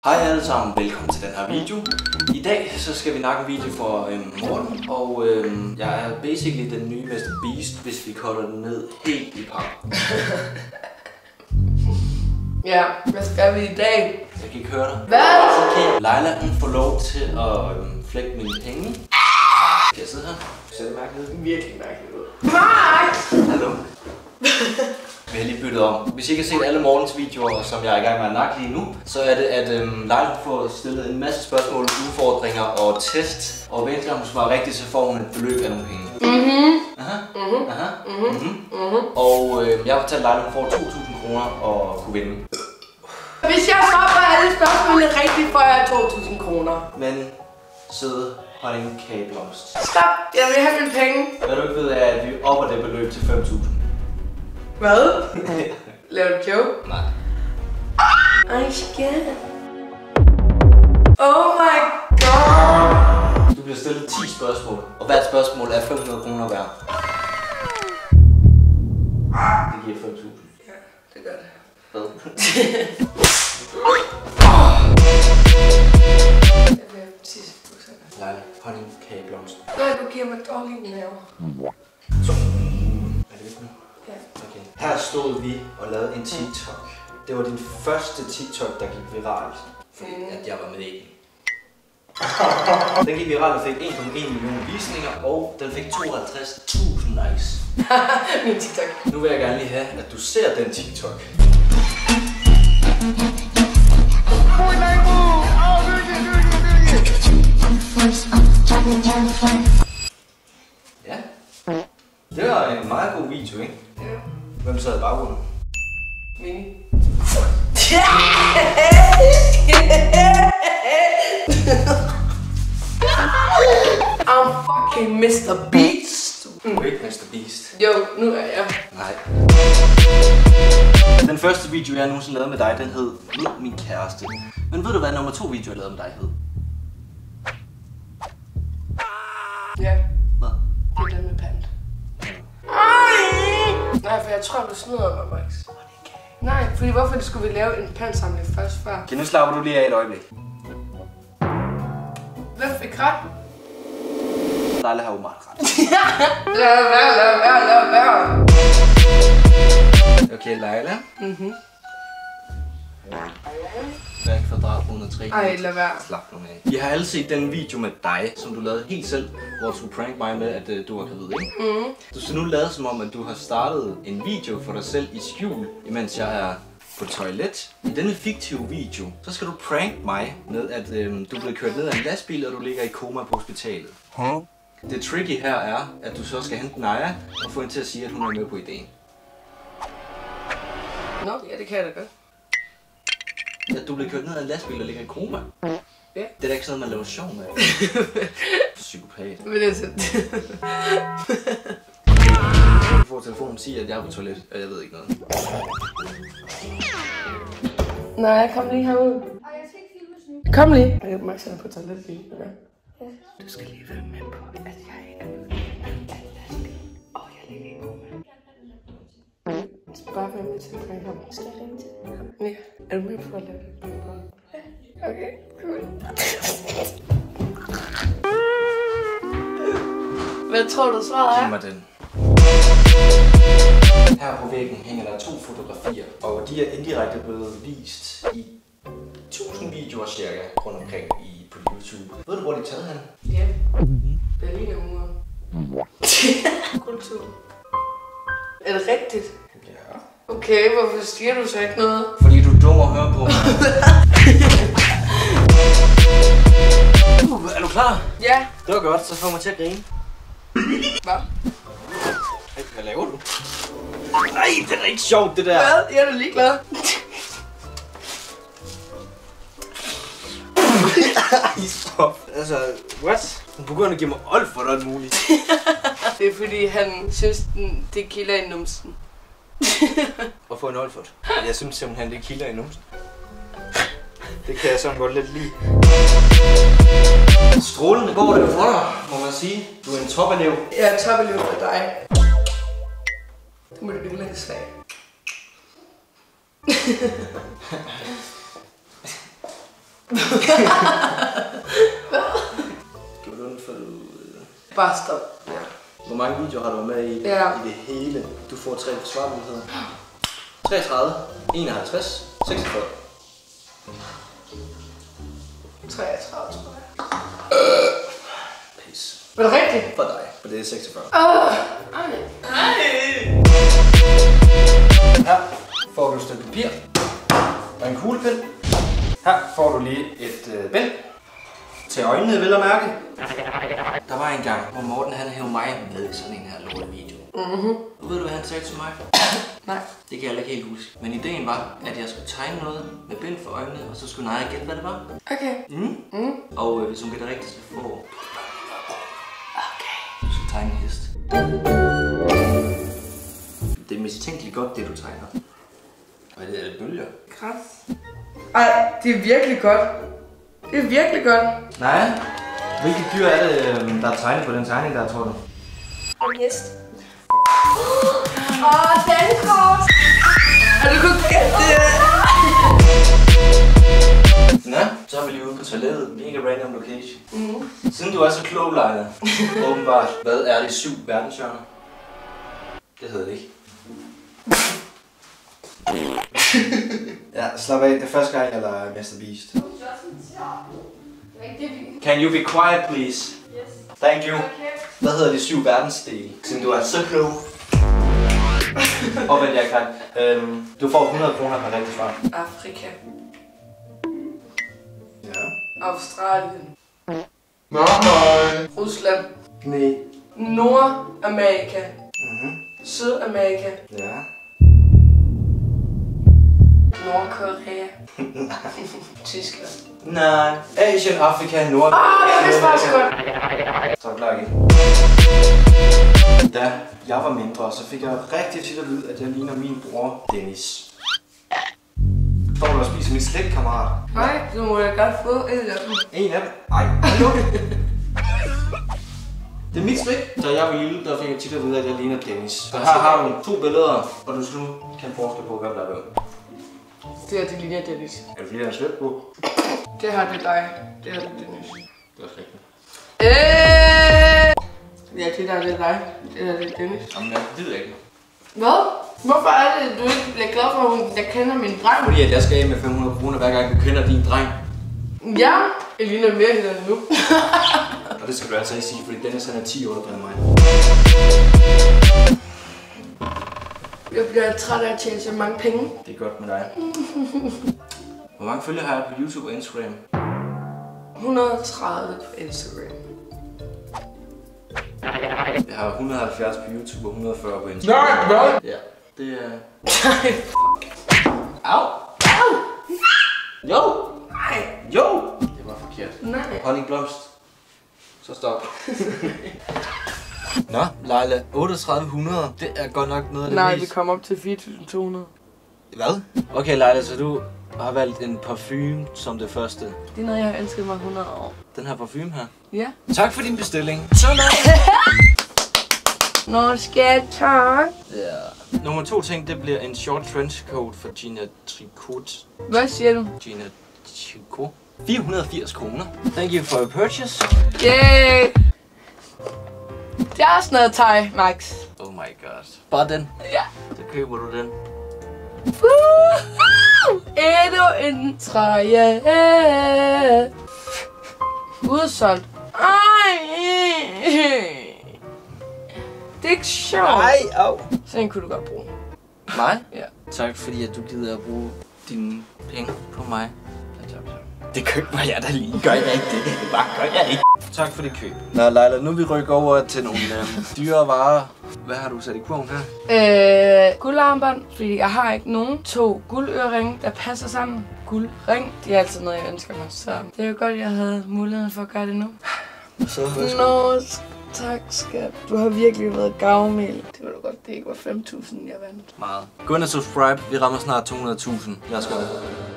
Hej alle sammen, velkommen til den her video. I dag så skal vi nakke en video for Morten, og jeg er basically den nye Mr. Beast, hvis vi kolder den ned helt i par. Ja, hvad skal vi i dag? Jeg kan ikke høre dig. Hvad? Okay, Leila hun får lov til at flække mine penge. Kan jeg sidde her? Ser det mærkeligt ud? Virkelig mærkeligt ud. Max! Hallo? Vi har lige byttet om. Hvis I ikke har set alle Mortens videoer, som jeg er i gang med at nakke lige nu, så er det, at Leila får stillet en masse spørgsmål, udfordringer og test. Og hver eneste gang hun svarer rigtigt, så får hun et beløb af nogle penge. Og jeg har fortalt Leila, at hun får 2.000 kroner og kunne vinde. Hvis jeg svarer på alle spørgsmålene rigtigt, får jeg 2.000 kroner. Men søde honningkageblomst. Stop! Jeg vil have mine penge. Hvad du ikke ved er, at vi opper det beløb til 5.000. Hvad? Laver du joke? Nej. I'm scared. Oh my god! Du bliver stillet 10 spørgsmål, og hvert spørgsmål er 500 kroner værd. Det giver 5.000. Ja, det gør det. Hvad? Jeg vil have tisse på bukserne. Leila, honningkageblomst. Nej, du giver mig dårlige nerver. Så. Er det ikke nu? Ja. Okay. Her stod vi og lavede en TikTok. Det var din første TikTok, der gik viralt, fordi at jeg var med i den. Den gik viralt og fik 1,1 million visninger, og den fik 52.000 likes. Min TikTok. Nu vil jeg gerne lige have, at du ser den TikTok. Ja. Det var en meget god video, ikke? Ja. Hvem sad i baggrunden? Mini. I'm fucking Mr. Beast. Du er ikke Mr. Beast. Jo, nu er jeg. Nej. Den første video, jeg nogensinde lavede med dig, den hed Mød min kæreste. Men ved du hvad nummer 2 video, jeg lavede med dig hed? Ja, Hvad? det er den med pant. Nej, for jeg tror, du snyder mig, Max. Nej, fordi hvorfor skulle vi lave en pandsamling først før? Okay, nu slapper du lige af et øjeblik. Hvem fik ret? Leila har jo meget ret. Lad være. Okay, Leila. Hvad er kvadrat 103? Ej, lad være. Slap nu af. I har alle set den video med dig, som du lavede helt selv, hvor du skulle prank mig med, at du var gravid, ikke? Du skal nu lade som om, at du har startet en video for dig selv i skjul, imens jeg er på toilet. I denne fiktive video, så skal du prank mig med, at du er blevet kørt ned af en lastbil, og du ligger i koma på hospitalet. Det tricky her er, at du så skal hente Naja og få hende til at sige, at hun er med på ideen. Nå, ja, det kan jeg da godt. At du bliver kørt ned af en lastbil og ligger i koma. Ja. Det er da ikke sådan, man laver sjov med. Psykopat. Men det er sådan. Du får telefonen og siger, at jeg er på toilet, og jeg ved ikke noget. Nej, kom lige herud. Og jeg skal ikke filmes nu. Kom lige. Jeg Max er på toilet lige. Okay. Ja. Du skal lige være med på, at jeg ikke er med af lastbil. Og jeg ligger i koma. Jeg skal bare være med til at prank ham. Skal jeg ringe til ham? Ja. Er du med på at lave det? Ja. Okay, cool. Hvad tror du svaret Giv er? mig den. Her på væggen hænger der 2 fotografier, og de er indirekte blevet vist i 1000 videoer cirka rundt omkring på YouTube. Ved du, hvor de er taget hen? Ja. Berlinermuren. Kultur. Er det rigtigt? Ja. Okay, hvorfor siger du så ikke noget? Fordi du er dum at høre på mig. Er du klar? Ja. Det var godt, så får mig til at grine. Hvad? Hey, hvad laver du? Nej, det er ikke sjovt, det der. Hvad? Jeg er da ligeglad. Ej, stop. Altså, what? Hun begynder at give mig old for alt muligt. Det er fordi, han synes, det kilder i numsen. Og få en oldfot. Jeg synes simpelthen, det kilder i numsen. Det kan jeg sådan godt lidt lide. Strålende går det for dig, må man sige. Du er en topelev. Jeg er topelev for dig. Det må du ikke lade svag. Gjorde du den for du... Bare stop. Ja. Hvor mange videoer har du været med i, Ja. i det hele? Du får 3 svarmuligheder. 33, 51, 46. 33, tror jeg. Pis. Er det rigtigt? For dig, for det er 46. Her får du et stykke papir og en kuglepen. Her får du lige et bind til øjnene, vel at mærke. Der var en gang, hvor Morten han hævde mig med i sådan en her lortevideo. Ved du, hvad han sagde til mig? Nej. Det kan jeg ikke helt huske. Men ideen var, at jeg skulle tegne noget med bind for øjnene, og så skulle Naja gætte, hvad det var. Okay. Og hvis hun gætter rigtigt, så får... Okay. Du skal tegne en hest. Det er mistænkeligt godt, det du tegner. Hvad er det? Er det bølger? Græs. Ej, det er virkelig godt. Det er virkelig godt. Nej. Hvilket dyr er det, der er tegnet på den tegning, der tror du? En hest. Dankort! Og du kunne gætte det. Nå, så er vi lige ude på toilettet. Mega random location. Siden du er så klog, Leila, åbenbart, hvad er det 7 verdenshjørner? Det hedder det ikke. Ja, slap af. Det er første gang, jeg lader Mr. Beast. Can you be quiet, please? Yes. Thank you. Okay. Hvad hedder de 7 verdensdele? Siden du er så klog. Og vent, jeg kan. Du får 100 kroner per rigtig svar. Afrika. Ja. Australien. Nej. Rusland. Nej. Nordamerika. Sydamerika. Ja. Nordkorea. Tyskland. Nej. Asien, Afrika, Nord. Jeg vidste faktisk godt. Så er du klar igen. Da jeg var mindre, så fik jeg rigtig tit at vide, at jeg ligner min bror Dennis. Får du at spise min slægtkammerat? Nej, så må jeg godt få en af dem. En af dem? Ej, hallo? Det er mit slik. Da jeg var lille, der fik jeg tit at vide, at jeg ligner Dennis. Så her har du 2 billeder, og du skal nu kan forske på, hvem der er hvem. Det her, det ligner Dennis. Er det fordi, der er slet på? Det her, det er dig. Det her, det er Dennis. Det er rigtigt. Ja, det der, det er dig. Det her, det er Dennis. Jamen, jeg ved ikke. Hvad? Hvorfor er det, du ikke bliver glad for, at jeg kender min dreng? Fordi at jeg skal af med 500 kroner, hver gang du kender din dreng. Ja, jeg ligner mere end nu. Og det skal du altså ikke sige, fordi Dennis han er 10 år ældre end mig. Jeg bliver træt af at tjene så mange penge. Det er godt med dig. Hvor mange følgere har jeg på YouTube og Instagram? 130 på Instagram. Jeg har 170 på YouTube og 140 på Instagram. Nej, hvad? Ja, det er... Au! Au! Jo! Nej. Jo! Det var forkert. Nej. Honning blomst. Så stop. Nå, Leila, 3800. Det er godt nok noget af det Nej, mest... vi kommer op til 4.200. Hvad? Okay, Leila, så du har valgt en parfume som det første. Det er noget, jeg har ønsket mig 100 år. Den her parfume her. Ja. Tak for din bestilling. Så langt. Nå, skat, tak. Ja. Nummer 2 ting, det bliver en short trenchcoat for Gina Tricot. Hvad siger du? Gina Tricot. 480 kroner. Thank you for your purchase. Yay! Det er også noget tøj, Max. Oh my god. Bare den. Ja. Så køber du den. Endnu en trøje. Udsolgt. Ej. Det er ikke sjovt. Ej, au. Sådan en kunne du godt bruge. Mig? Ja. Tak fordi at du gider at bruge dine penge på mig. Det køber jeg da lige. Gør jeg ikke det? Det bare gør jeg ikke. Tak for det køb. Nå Leila, nu vi rykker over til nogle dyre varer. Hvad har du sat i kurven her? Guldarmbånd, fordi jeg har ikke nogen. 2 guldøreringe, der passer sammen. Guldring, det er altid noget, jeg ønsker mig. Så det er jo godt, jeg havde muligheden for at gøre det nu. Så værsgo. Nå, tak skat. Du har virkelig været gavmild. Det var da godt, det ikke var 5.000, jeg vandt. Meget. Gå ind og subscribe. Vi rammer snart 200.000. Jeg skal